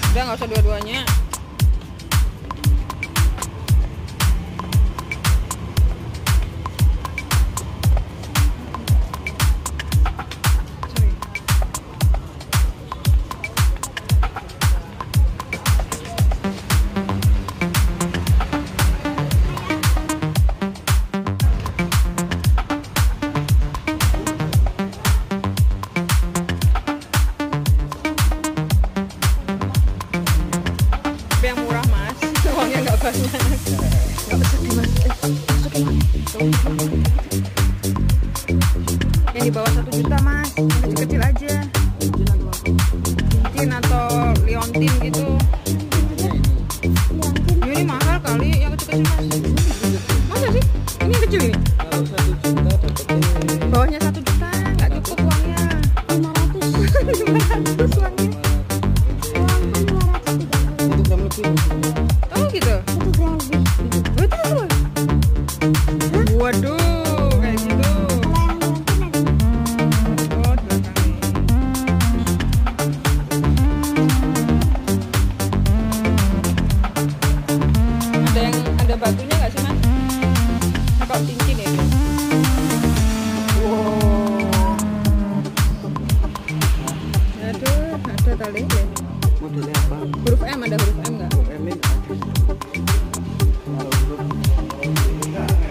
Udah nggak usah dua-duanya. Yang murah mas, uangnya nggak banyak. Nggak sedih mas. Yang di bawah 1 juta mas, yang kecil-kecil aja. Cincin atau liontin gitu. Ini mahal kali yang kecil-kecil mas. Masa sih? Ini yang kecil ini? Kalau 1 juta dapatnya Bawahnya 1 juta, nggak cukup uangnya. 500 uangnya. itu gram lebih. Oh gitu? Betul. Waduh, kayak gitu. Oh, di belakang. Ada batunya nggak sih mas? Kok cincin ya dia? Wow. Aduh, ada tali deh. Modelnya apa? Huruf M, ada huruf M nggak? Emin ada. Kalau huruf